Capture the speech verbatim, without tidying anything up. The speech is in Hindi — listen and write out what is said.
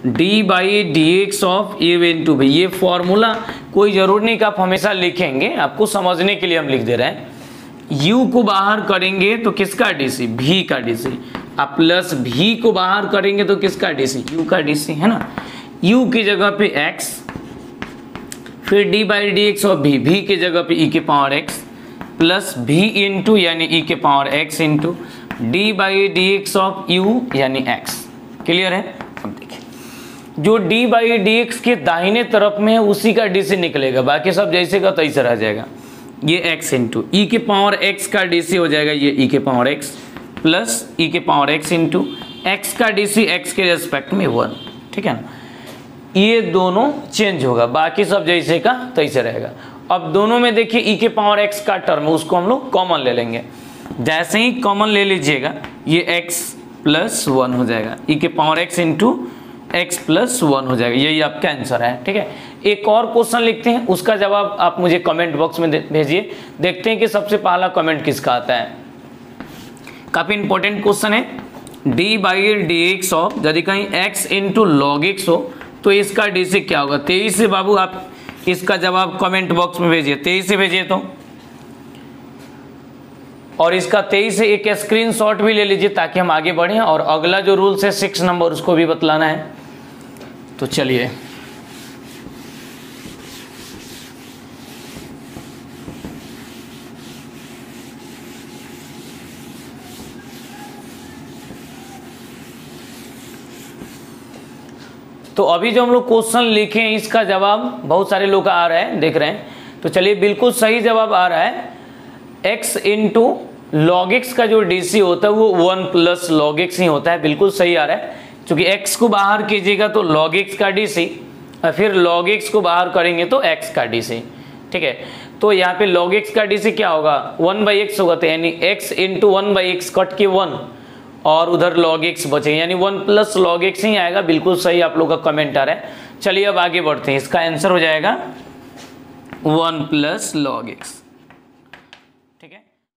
D by D X of U into भी। ये फॉर्मूला कोई जरूरी नहीं कि आप हमेशा लिखेंगे, आपको समझने के लिए हम लिख दे रहे हैं। u को बाहर करेंगे तो किसका डीसी, v का डीसी, आप प्लस v को बाहर करेंगे तो किसका डीसी, u का डीसी, है ना। u की जगह पे x, फिर d by D X of v, v की जगह पे e के power x plus v into यानी e के power x into D by D X of u यानी x। क्लियर है। अब देखिए जो d बाई डी एक्स के दाहिने तरफ में है उसी का डीसी निकलेगा, बाकी सब जैसे का तैसे रह जाएगा। ये x इंटू ई के पावर x का डीसी हो जाएगा ये e के पावर x प्लस e के पावर x इंटू x का डीसी x के रेस्पेक्ट में वन। ठीक है ना, ये दोनों चेंज होगा, बाकी सब जैसे का तैसे रहेगा। अब दोनों में देखिए e के पावर x का टर्म उसको हम लोग कॉमन ले लेंगे। जैसे ही कॉमन ले लीजिएगा ये x प्लस वन हो जाएगा, e के power x into X plus one हो जाएगा। यही आपका आंसर है। ठीक है, एक और क्वेश्चन लिखते हैं, उसका जवाब आप मुझे कमेंट बॉक्स में भेजिए। देखते हैं कि सबसे पहला कमेंट किसका आता है। काफी इंपॉर्टेंट क्वेश्चन है। D by D X of यदि कहीं x इंटू लॉग एक्स हो तो इसका डी से क्या होगा। तेईस से बाबू आप इसका जवाब कमेंट बॉक्स में भेजिए, तेईस से भेजिए तो, और इसका तेईस से एक स्क्रीनशॉट भी ले लीजिए ताकि हम आगे बढ़ें। और अगला जो रूल्स है सिक्स नंबर उसको भी बतलाना है। तो चलिए तो अभी जो हम लोग क्वेश्चन लिखे हैं इसका जवाब बहुत सारे लोग का आ रहा है, देख रहे हैं। तो चलिए बिल्कुल सही जवाब आ रहा है। x इंटू लॉग एक्स का जो डीसी होता है वो वन प्लस लॉग एक्स ही होता है। बिल्कुल सही आ रहा है, क्योंकि x को बाहर कीजिएगा तो लॉग एक्स का डीसी, और फिर लॉग एक्स को बाहर करेंगे तो x का डीसी। ठीक है, तो यहाँ पे लॉग एक्स का डीसी क्या होगा, वन बाई एक्स होगा, तो यानी x into one by X cut के वन, और उधर लॉग एक्स बचे, यानी वन प्लस लॉग एक्स ही आएगा। बिल्कुल सही आप लोग का कमेंट आ रहा है। चलिए अब आगे बढ़ते हैं। इसका आंसर हो जाएगा वन प्लस लॉग एक्स।